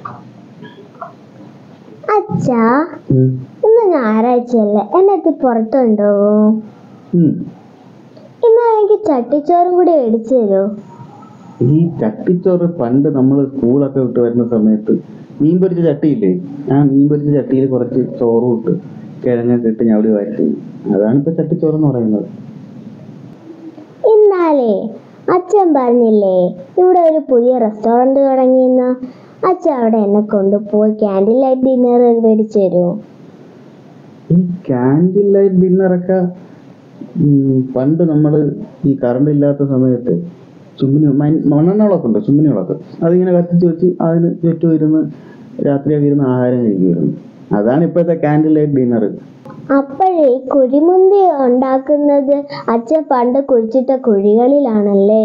അച്ഛാ, ഇന്ന് ഞായറാഴ്ചയല്ലേ, എന്നെ പുറത്തുണ്ടോവോ? ഇന്ന് എനിക്ക് ചട്ടിച്ചോറും കൂടി മേടിച്ചു തരുമോ? ഈ ചട്ടിച്ചോറ് പണ്ട് നമ്മൾ സ്കൂളൊക്കെ വിട്ട് വരുന്ന സമയത്ത് മീൻ പൊരിച്ച ചട്ടിയില്ലേ, ആ മീൻ പൊരിച്ച ചട്ടിയിൽ കുറച്ച് ചോറും ഇട്ട് കിഴങ്ങൊക്കെ ഇട്ട് ഞവടി വാറ്റി, അതാണ് ഇപ്പൊ ചട്ടിച്ചോറ് എന്ന് പറയുന്നത്. ഇന്നാലേ അച്ഛൻ പറഞ്ഞില്ലേ ഇവിടെ ഒരു പുതിയ റെസ്റ്റോറന്റ് തുടങ്ങിയെന്ന്? അച്ഛൻ അവിടെ എന്നെ കൊണ്ടുപോയി ക്യാൻഡിൽ ലൈറ്റ് ഡിന്നർ മേടിച്ചു തരുമോ? ഈ ക്യാൻഡിൽ ലൈറ്റ് ഡിന്നറൊക്കെ പണ്ട് നമ്മൾ ഈ കറണ്ട് ഇല്ലാത്ത സമയത്ത് മണ്ണെണ്ണകളൊക്കെ ഉണ്ട്, ചുമ്മിനികളൊക്കെ, അതിങ്ങനെ കത്തിച്ച് വെച്ച് അതിന് ചുറ്റും ഇരുന്ന് രാത്രിയൊക്കെ ഇരുന്ന് ആഹാരം കഴിക്കുമായിരുന്നു. അതാണ് ഇപ്പോഴത്തെ ക്യാൻഡിൽ ലൈറ്റ് ഡിന്നർ. അപ്പോഴേ കുഴിമുന്തി ഉണ്ടാക്കുന്നത് അച്ഛൻ പണ്ട് കുഴിച്ചിട്ട കുഴികളിലാണല്ലേ?